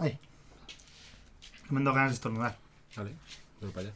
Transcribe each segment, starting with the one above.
Ay. Me han dado ganas de estornudar. Vale, pero para allá.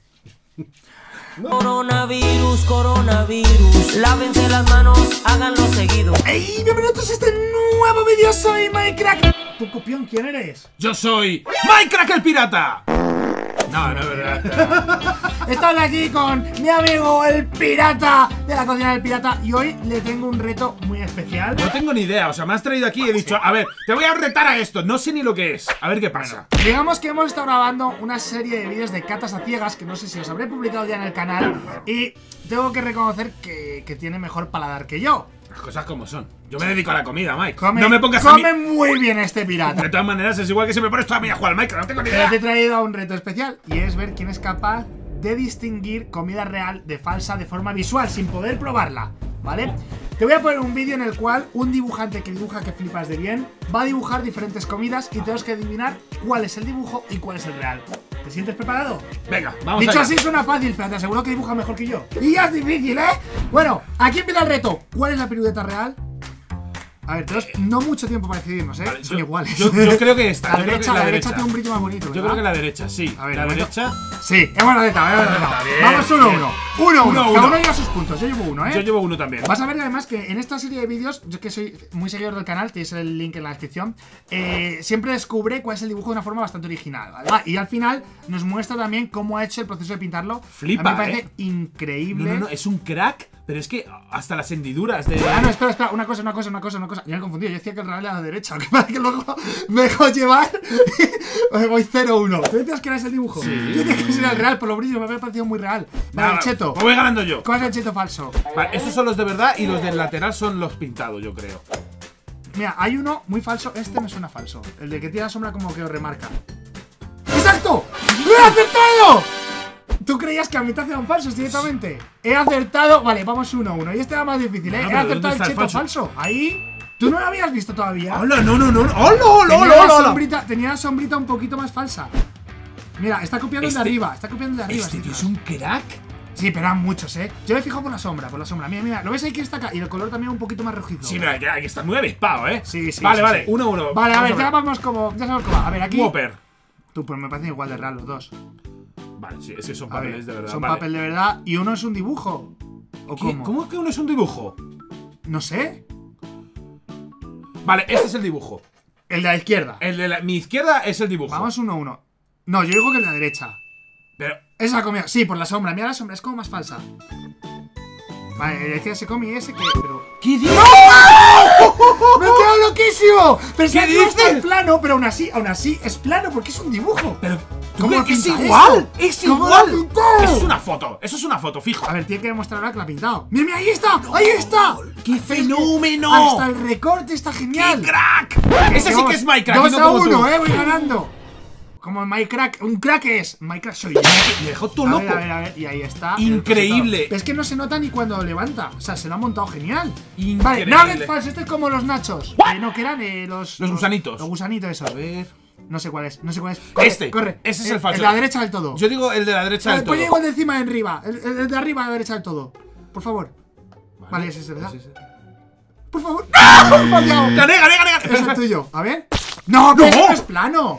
Coronavirus, coronavirus, lávense las manos, háganlo seguido. ¡Ey! Bienvenidos a este nuevo vídeo, soy Minecraft. ¿Tu copión quién eres? ¡Yo soy Minecraft el pirata! No, no es verdad. Estamos aquí con mi amigo el pirata de la cocina del pirata. Y hoy le tengo un reto muy especial. No tengo ni idea, o sea, me has traído aquí y he dicho, a ver, te voy a retar a esto. No sé ni lo que es, a ver qué pasa. Digamos que hemos estado grabando una serie de vídeos de catas a ciegas que no sé si os habré publicado ya en el canal. Y tengo que reconocer que tiene mejor paladar que yo. Las cosas como son. Yo me dedico a la comida, Mike. Come, no me pongas a mí. Come muy bien este pirata. De todas maneras, es igual que si me pones toda a mí a jugar al Minecraft, no tengo ni Pero idea. te he traído un reto especial y es ver quién es capaz de distinguir comida real de falsa de forma visual, sin poder probarla, ¿vale? Te voy a poner un vídeo en el cual un dibujante que dibuja que flipas de bien va a dibujar diferentes comidas y tenemos que adivinar cuál es el dibujo y cuál es el real. ¿Te sientes preparado? Venga, vamos Dicho allá. así suena fácil, pero te aseguro que dibuja mejor que yo. Y ya es difícil, ¿eh? Bueno, aquí empieza el reto. ¿Cuál es la piruleta real? A ver, tenemos no mucho tiempo para decidirnos, ¿eh? Vale, son iguales. Yo creo que esta. La yo creo derecha, que la derecha tiene un brillo más bonito, Yo ¿verdad? creo que la derecha, sí. A ver, la bueno. derecha. Sí, hemos acertado, hemos acertado. Bien, Vamos 1-1. bien. 1-1. 1-1. Cada uno lleva sus puntos. Yo llevo uno, ¿eh? Yo llevo uno también. Vas a ver además que en esta serie de vídeos, yo que soy muy seguidor del canal, tenéis el link en la descripción, siempre descubre cuál es el dibujo de una forma bastante original, ¿vale? Y al final nos muestra también cómo ha hecho el proceso de pintarlo. Flipa, a mí me parece increíble. No, es un crack, pero es que hasta las hendiduras de. Ah, no, espera, una cosa. Yo me he confundido, yo decía que el real era a la derecha, que parece que luego me dejo llevar. Voy 0-1. ¿Tú decías que era ese el dibujo? Sí. Yo decía que era el real, por lo brillo, me había parecido muy real. Vale, el cheto. Pues voy ganando yo. ¿Cuál es el cheto falso? Vale, esos son los de verdad y los del lateral son los pintados, yo creo. Mira, hay uno muy falso, este me suena falso. El de que tira sombra como que os remarca. ¡Exacto! ¡Lo he acertado! ¿Tú creías que a mitad eran falsos directamente? He acertado. Vale, vamos 1-1. Y este era más difícil, ¿eh? No, He pero ¿dónde acertado el está el cheto falso? falso. Ahí. ¿Tú no lo habías visto todavía? ¡Hola! No! ¡Hola! Tenía la sombrita un poquito más falsa. Mira, está copiando el de arriba. Está copiando el de arriba. Este tío tío. es un crack. Sí, pero eran muchos, ¿eh? Yo me he fijado por la sombra, Mira, ¿lo ves ahí que está acá? Y el color también un poquito más rojizo. Sí, pero hay que estar muy avispado, ¿eh? Sí. Vale, sí. 1-1. Vale, a ver, ya sabemos cómo va. A ver, aquí. Whopper. Tú, pues me parecen igual de real los dos. Vale, sí, es que son A ver, papeles de verdad. son vale. papel de verdad y uno es un dibujo. ¿O ¿Qué? cómo? ¿Cómo que uno es un dibujo? No sé. Vale, este es el dibujo. El de la izquierda. El de mi izquierda es el dibujo. Vamos 1-1. No, yo digo que el de la derecha. Pero. Esa comida. Sí, por la sombra. Mira la sombra, es como más falsa. Vale, el de la izquierda se come y ese que. Pero. ¿Qué dices? ¡Me he quedado loquísimo! Pensé ¿Qué que iba a estar dices? plano, pero aún así es plano porque es un dibujo. Pero. ¿Cómo ¿Tú lo crees que es pinta igual? eso? ¡Es ¿Cómo lo ha igual! pintado? Eso es una foto. Eso es una foto, fijo. A ver, tiene que demostrar ahora que la ha pintado. ¡Mira, ahí está! ¡Ahí está! ¡Qué fenómeno! Hasta el recorte está genial. ¡Qué crack! Ese sí que es Minecraft. 2-1, voy ganando. Como en Minecraft, un crack es. Minecraft soy yo. Me dejó todo A loco. ver, y ahí está. Increíble. Pero es que no se nota ni cuando lo levanta. O sea, se lo ha montado genial. Increíble. Vale, nugget falso. Este es como los nachos. No, que eran los gusanitos. Los gusanitos esos. A ver. No sé cuál es. Corre, Este. Corre. Ese es el falso. El de la derecha del todo. Yo digo el de la derecha del todo. Pues llego el de encima de arriba. El de arriba a la derecha del todo. Por favor. Vale, ese es, ¿verdad? Ese. Por favor. ¡Ah! ¡Me he fallado! ¡Gané! Es el tuyo. A ver. ¡No! ¡No! ¡No es plano!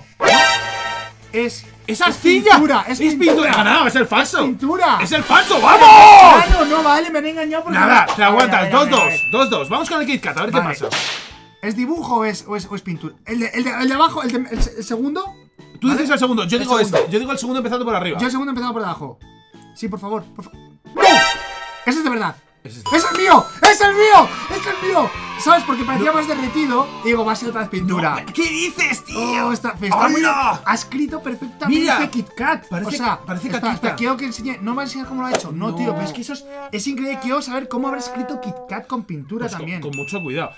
¡Es arcilla! pintura, es pintura. He ganado, es el falso. ¡Pintura! ¡Es el falso! ¡Vamos! Claro, no vale, me han engañado porque. Nada, te aguantas. A ver, a ver, a ver. 2-2. Vamos con el Kit Kat, a ver qué Vale. pasa. ¿Es dibujo o es pintura? ¿El de abajo? ¿El segundo? Tú dices el segundo, yo El digo segundo. este. Yo digo el segundo empezando por arriba. Yo el segundo he empezado por debajo. Sí, por favor. ¡No! Ese es de verdad. Ese ¡Es el mío! ¡Es el mío! ¡Es el mío! ¿Sabes? Porque parecía más derretido. Y digo, va a ser otra vez pintura. ¿Qué dices, tío? Oh, está muy ¡Hola! ha escrito perfectamente Mira, Kit Kat. parece- o sea, parece espera, Kit Kat. espera, quiero que enseñe. No me va a enseñar cómo lo ha hecho. No, No. tío, pero es que eso es increíble. Quiero saber cómo habrá escrito Kit Kat con pintura Pues también. con mucho cuidado.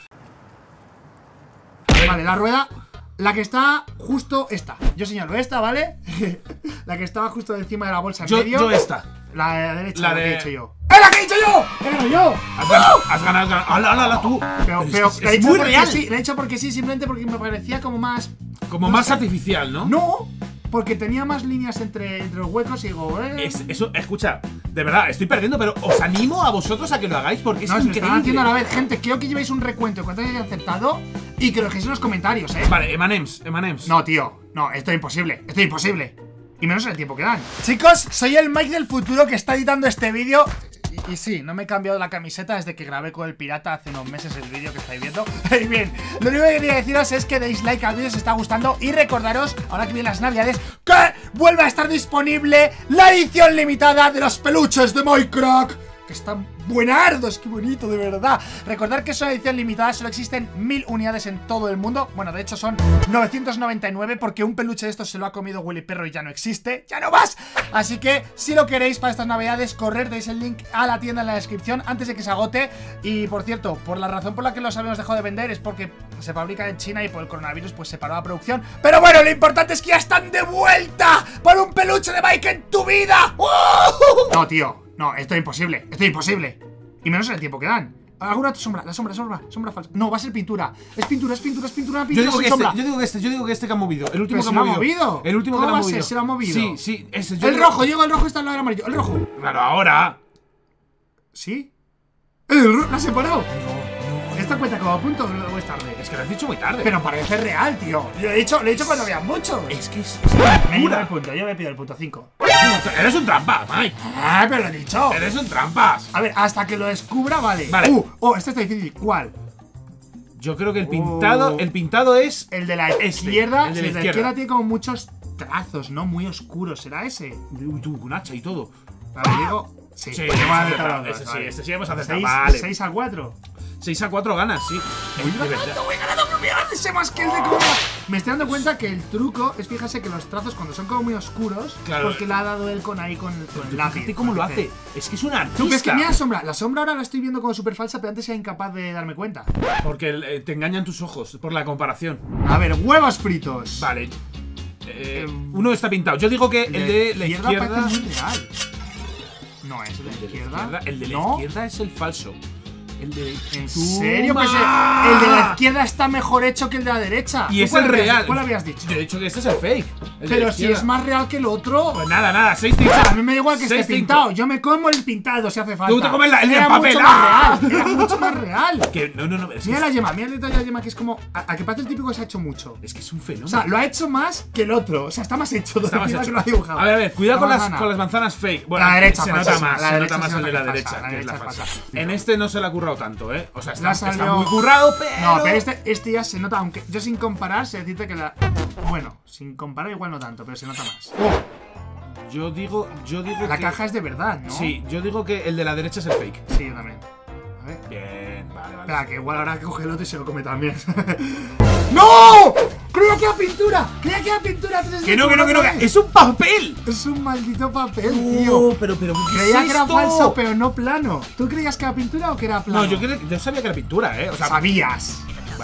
Vale, la rueda. La que está justo esta. Yo señalo esta, ¿vale? La que estaba justo encima de la bolsa en medio. Yo esta. La de la derecha, La la que de- he dicho yo. ¡Es la que he dicho yo! ¡He ganado yo! Has ganado. ¡Hala, tú! Pero es le he dicho muy porque real. sí, le he dicho porque sí, simplemente porque me parecía como más. Como más artificial, ¿no? No, porque tenía más líneas entre los huecos y digo, Eso, escucha, de verdad, estoy perdiendo, pero os animo a vosotros a que lo hagáis porque es No, se lo están increíble. haciendo a la vez, gente. Quiero que llevéis un recuento de cuántas hayáis acertado. y que lo dejéis en los comentarios, Vale, M&M's. No, tío, no, esto es imposible. Y menos en el tiempo que dan. Chicos, soy el Mike del futuro que está editando este vídeo. Y sí, no me he cambiado la camiseta desde que grabé con el pirata hace unos meses el vídeo que estáis viendo. Y bien, lo único que quería deciros es que deis like al vídeo si os está gustando. Y recordaros, ahora que vienen las navidades, que vuelve a estar disponible la edición limitada de los peluches de Minecraft, que están buenardos, qué bonito, de verdad. Recordad que es una edición limitada, solo existen 1000 unidades en todo el mundo. Bueno, de hecho son 999 porque un peluche de estos se lo ha comido Willy Perro y ya no existe, ya no más. Así que si lo queréis para estas navidades, correr, deis el link a la tienda en la descripción antes de que se agote. Y por cierto, por la razón por la que los habíamos dejado de vender es porque se fabrican en China y por el coronavirus pues se paró la producción. Pero bueno, lo importante es que ya están de vuelta por un peluche de Mike en tu vida. No, tío. No, esto es imposible, Y menos en el tiempo que dan. ¿Alguna otra sombra? La sombra falsa. No, va a ser pintura. Es pintura. Yo digo que este que ha movido. El último que ha movido. El último que lo ha movido. ¿Se lo ha movido? Sí, ese. El rojo, Diego, el rojo está al lado del amarillo. El rojo. Claro, ahora. ¿Sí? El rojo, ¿la has separado? No. ¿Esta cuenta como punto o es tarde? Es que lo has dicho muy tarde. Pero parece real, tío. Lo he dicho cuando había muchos. Es que es me lleva el punto, yo me pido el punto 5. Eres un trampa, Mike. Ah, pero lo he dicho. Eres un trampas. A ver, hasta que lo descubra, vale. Este está difícil. ¿Cuál? Yo creo que el pintado es el de la izquierda. El de la izquierda tiene como muchos trazos, ¿no? Muy oscuros. ¿Será ese? Con hacha y todo. A ver, digo. Sí, este sí hemos acertado. Vale. 6-4. 6-4 ganas, sí. Voy ganando, no me hace más que el de comida. Me estoy dando cuenta que el truco es, fíjate, que los trazos cuando son como muy oscuros, claro, porque le ha dado él con el lápiz. Fíjate cómo lo hace. Es que es un artista. ¿Tú ves que mira la sombra ahora la estoy viendo como súper falsa, pero antes era incapaz de darme cuenta? Porque te engañan tus ojos por la comparación. A ver, huevos fritos. Vale. Uno está pintado. Yo digo que el de la izquierda parece muy real. No, es el de la izquierda. El de la izquierda es el falso. ¿En serio? Pues el de la izquierda está mejor hecho que el de la derecha. Y es el real. ¿Cuál habías dicho? Yo he dicho que este es el fake. Pero si es más real que el otro. Pues nada, 6-5. A mí me da igual que esté pintado. Yo me como el pintado si hace falta. Tú te comes el de papel. Era mucho más real. Que no. Mira la yema, mira el detalle de la yema, que es como. A que parece el típico que se ha hecho mucho. Es que es un fenómeno. O sea, lo ha hecho más que el otro. O sea, está más hecho. Está más hecho. Que lo ha dibujado. A ver, cuidado con las manzanas fake. Bueno, la derecha se nota más el de la derecha, que es la falsa. En este no se le ha currado tanto, O sea, está muy currado, pero. No, pero este ya se nota, aunque yo sin comparar, sé decirte que la. Bueno, sin comparar igual no tanto, pero se nota más. Yo digo la caja es de verdad, ¿no? Sí, yo digo que el de la derecha es el fake. Sí, yo también. A ver. Bien, vale. Espera, que igual ahora que coge el otro y se lo come también. ¡No! ¡Creía que era pintura! Que no, ¡es un papel! Es un maldito papel, tío. Pero creía que era falso, pero no plano. ¿Tú creías que era pintura o que era plano? No, yo sabía que era pintura, O sea, sabías.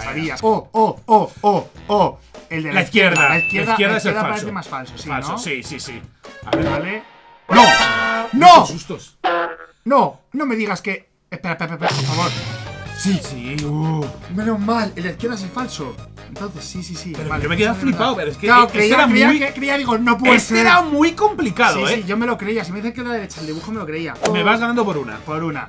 El de la izquierda. La izquierda es el falso. Parece más falso, sí, falso, ¿no? Sí. A ver, vale. ¡No! ¡Qué sustos! No me digas que. Espera, por favor. Sí. Menos mal, el de la izquierda es el falso. Entonces, sí. Pero vale, yo me quedé flipado, pero es que. Claro, creía, digo, no puede ser. Era muy complicado, Sí, yo me lo creía. Si me dicen que era la derecha, el dibujo me lo creía. Me vas ganando por una.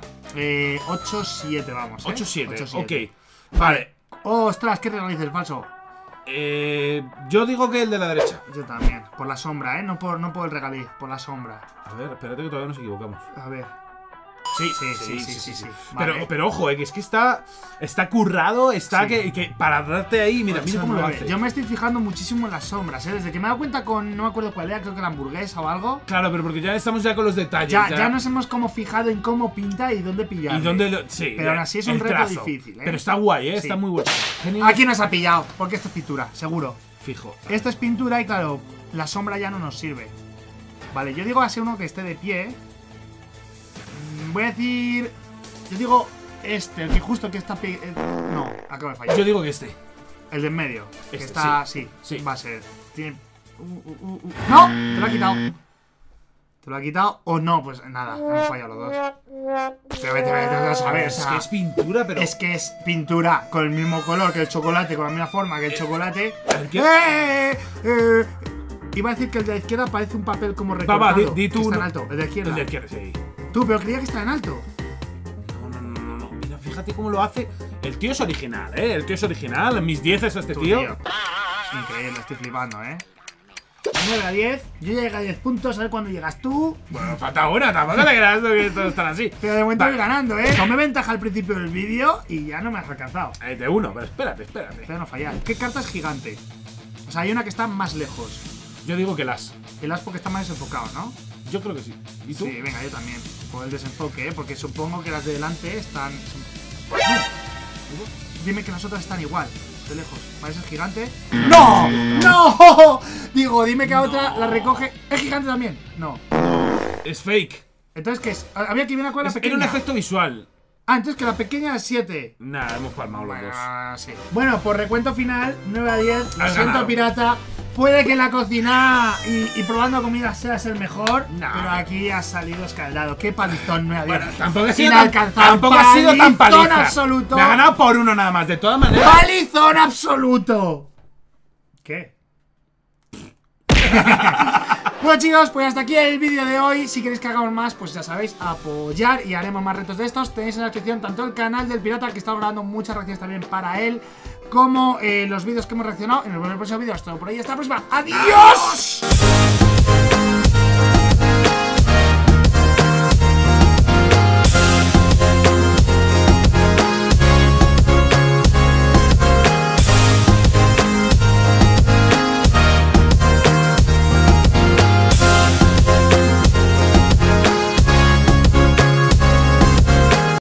8-7, vamos. 8-7, ok. Vale. Ostras, ¿qué regaliza el falso? Yo digo que el de la derecha. Yo también. Por la sombra, no por el regaliz, por la sombra. A ver, espérate que todavía nos equivocamos. A ver. Sí. Vale. Pero ojo, que es que está currado, que para darte ahí, mira cómo lo hace. Yo me estoy fijando muchísimo en las sombras, Desde que me he dado cuenta con, no me acuerdo cuál era, creo que la hamburguesa o algo. Claro, pero porque ya estamos con los detalles. Ya nos hemos como fijado en cómo pinta y dónde pillar. Sí. Pero aún así es un reto difícil, Pero está guay, está muy bueno. Aquí nos ha pillado, porque esto es pintura, seguro. Fijo. Esto es pintura y claro, la sombra ya no nos sirve. Vale, yo digo así uno que esté de pie. Voy a decir. Yo digo el que justo que está. No, acabo de fallar. Yo digo que el de en medio. Que está. Sí, va a ser. Tiene. ¡No! Te lo ha quitado. ¿Te lo ha quitado o no? Pues nada, hemos fallado los dos. Pero vete a saber. Es que es pintura, pero. Es que es pintura con el mismo color que el chocolate, con la misma forma que el chocolate. Iba a decir que el de la izquierda parece un papel como recortado. Di tú. Está en alto, el de la izquierda. El de la izquierda, sí. Tú, pero creía que está en alto. No. Mira, fíjate cómo lo hace. El tío es original, el tío es original. Mis 10 es este tío. Increíble, estoy flipando, 9 a 10, yo llegué a 10 puntos, a ver cuándo llegas tú. Bueno, falta una, tampoco te creas que esto están así. Pero de momento voy ganando, Tomé ventaja al principio del vídeo y ya no me has alcanzado. De uno, pero espérate. Espero no fallar. ¿Qué carta es gigante? O sea, hay una que está más lejos. Yo digo que el as. El as porque está más desenfocado, ¿no? Yo creo que sí. ¿Y tú? Sí, venga, yo también. Por el desenfoque, porque supongo que las de delante están... Dime que las otras están igual, de lejos. ¿Parece gigante? ¡No! ¡No! Digo, dime que la otra la recoge. ¿Es gigante también? No. Es fake. Entonces, ¿qué es? Había que ver cuál era la pequeña. Era un efecto visual. Ah, entonces que la pequeña es 7. Nada, hemos palmado los dos. Sí. Bueno, por recuento final, 9 a 10. Lo siento, ganado. pirata. Puede que la cocina y probando comida seas el mejor, No, pero aquí has salido escaldado. Qué palizón, 9 a 10. Bueno, tampoco ha sido Inalcanzable. ha sido tan Palizón paliza. absoluto. Me ha ganado por uno nada más, de todas maneras. ¡Palizón absoluto! ¿Qué? Bueno, chicos, pues hasta aquí el vídeo de hoy. Si queréis que hagamos más, pues ya sabéis, apoyar y haremos más retos de estos. Tenéis en la descripción tanto el canal del pirata, que está grabando muchas reacciones también para él, como los vídeos que hemos reaccionado. En el próximo vídeo, hasta por ahí, hasta la próxima. ¡Adiós!